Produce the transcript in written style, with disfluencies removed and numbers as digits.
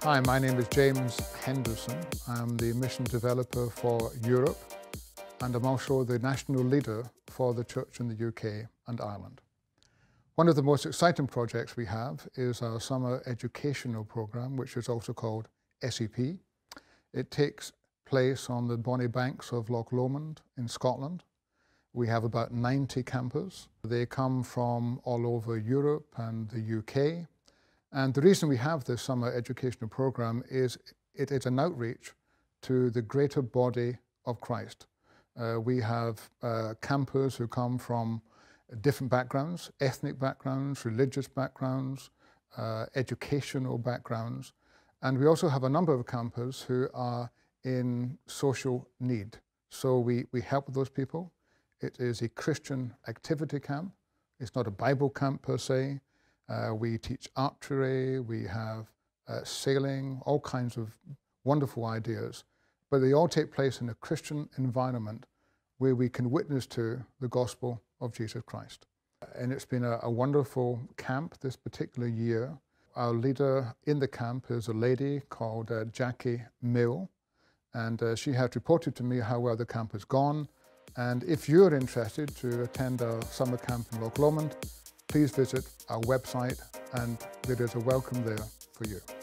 Hi, my name is James Henderson. I'm the mission developer for Europe, and I'm also the national leader for the church in the UK and Ireland. One of the most exciting projects we have is our summer educational program, which is also called SEP. It takes place on the bonny banks of Loch Lomond in Scotland. We have about 90 campers. They come from all over Europe and the UK. And the reason we have this summer educational program is it is an outreach to the greater body of Christ. We have campers who come from different backgrounds, ethnic backgrounds, religious backgrounds, educational backgrounds. And we also have a number of campers who are in social need. So we help with those people. It is a Christian activity camp. It's not a Bible camp per se. We teach archery, we have sailing, all kinds of wonderful ideas. But they all take place in a Christian environment where we can witness to the gospel of Jesus Christ. And it's been a wonderful camp this particular year. Our leader in the camp is a lady called Jackie Mill, and she has reported to me how well the camp has gone. And if you're interested to attend our summer camp in Loch Lomond, please visit our website, and there is a welcome there for you.